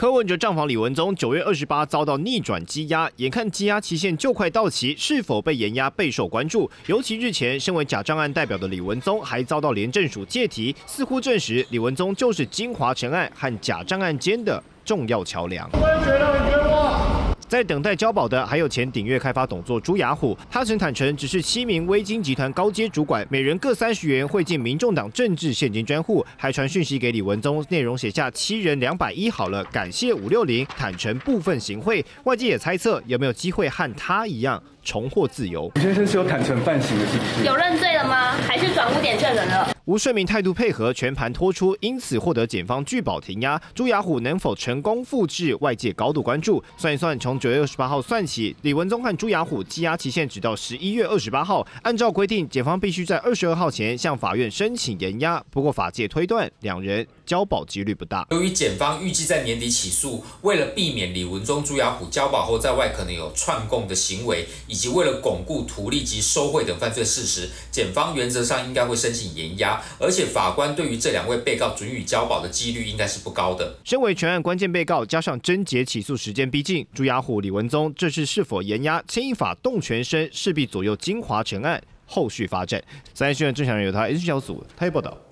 柯文哲账房李文宗9月28遭到逆转羁押，眼看羁押期限就快到期，是否被延押备受关注。尤其日前，身为假账案代表的李文宗还遭到廉政署借提，似乎证实李文宗就是金华城案和假账案间的重要桥梁。在等待交保的还有前鼎越开发董座朱雅虎，他曾坦承只是7名威金集团高阶主管，每人各30元汇进民众党政治现金专户，还传讯息给李文宗，内容写下7人210好了，感谢560，坦承部分行贿。外界也猜测有没有机会和他一样重获自由。 李先生是有坦承犯行的，是不是？ 有认罪了吗？还是转污点证人了？ 吴顺明态度配合，全盘托出，因此获得检方拒保停押。朱雅虎能否成功复制，外界高度关注。算一算，从9月28号算起，李文宗和朱雅虎羁押期限只到11月28号。按照规定，检方必须在22号前向法院申请延押。不过法界推断，两人交保几率不大。 由于检方预计在年底起诉，为了避免李文宗、朱雅虎交保后在外可能有串供的行为，以及为了巩固图利及收贿等犯罪事实，检方原则上应该会申请延押。而且法官对于这2位被告准予交保的几率应该是不高的。 身为全案关键被告，加上侦结起诉时间逼近，朱雅虎、李文宗这次是否延押，牵一发动全身，势必左右金华城案后续发展。3立新闻郑祥仁由他 S 小组台北报道。